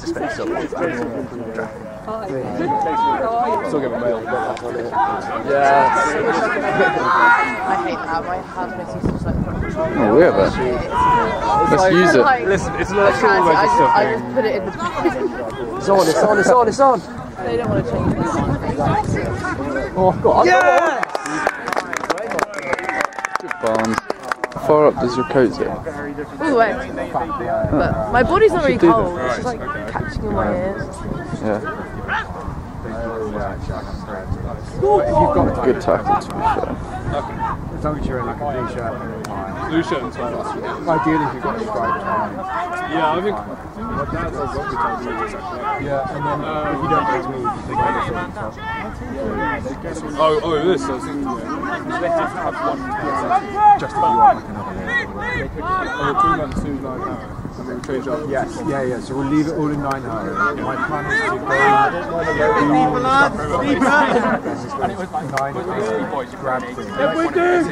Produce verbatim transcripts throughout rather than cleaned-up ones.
to space up. Still get a mail. Yeah. I hate that. My hand makes you just like. Oh, we have it. Let's use it. Listen, it's I, not can't, I, just, I just put it in the. It's on, it's on, it's on, it's on. They don't want to change it. Oh, I've got it. Yes! Good bombs. How far up does your coat sit? All the way. But my body's not really cold. It's just like catching in my ears. Yeah. Good Good tackle, to be fair. As long as you're in like a blue shirt and tie. Blue shirt and tie. Ideally, if you've got a striped tie. Yeah, I think my dad's got rugby ties. Yeah, and then uh, if you don't go to me, you can take anything on top. Oh, oh, this. I was thinking. Yeah. Let's just have one. Just if you want like another layer. Oh, we're putting that to nine hours. And then we change up. Yes, yeah, yeah. So we'll leave it all in nine hours. My plan is to go. And it was like nine hours. Grab them. Everything!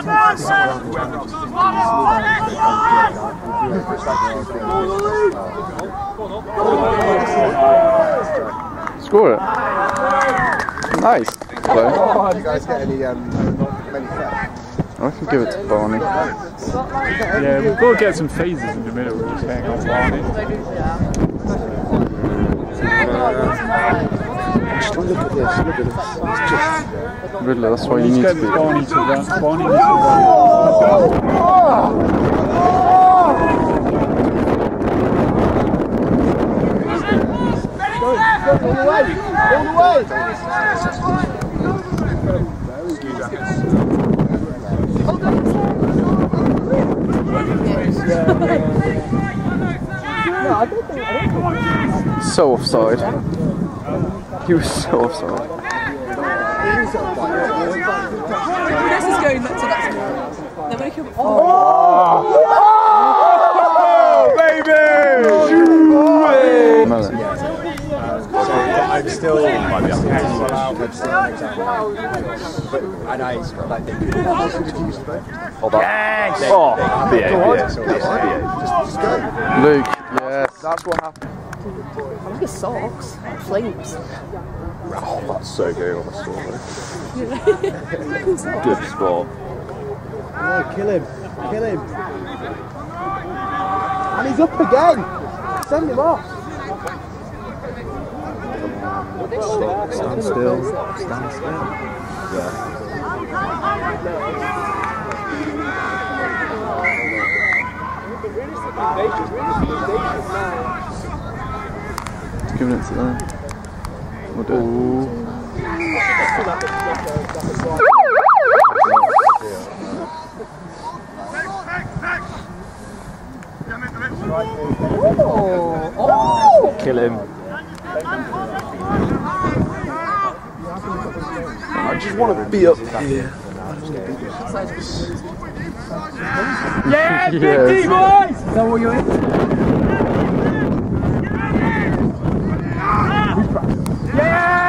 Score it. Nice. Hello. Did you guys get any um, many flags? I can give it to Barney. Yeah, we've got to get some phases in the middle. We're just hang on Barney. Just look at this, look at this. It's just... Riddler, that's why you need to be. Barney to run. Barney needs to All the way! All the way! So offside. He was so offside. This is going back to that. They're going to kill. Oh! Oh, baby! Melon. I'm still might be up against and I like they could oh, yes! Oh, B A, B A, just, just go. Luke, yes, that's what happened. Look at socks. Flames. Oh, that's so good on the score. Good sport. Oh, kill him. Kill him. And he's up again. Send him off. Stand still. Stand still. Yeah. It's giving it to them. We'll do it. Oh! Oh! Kill him. I just want to be up here. Yeah, big Yes. D boys! Is that what you're in? Yeah!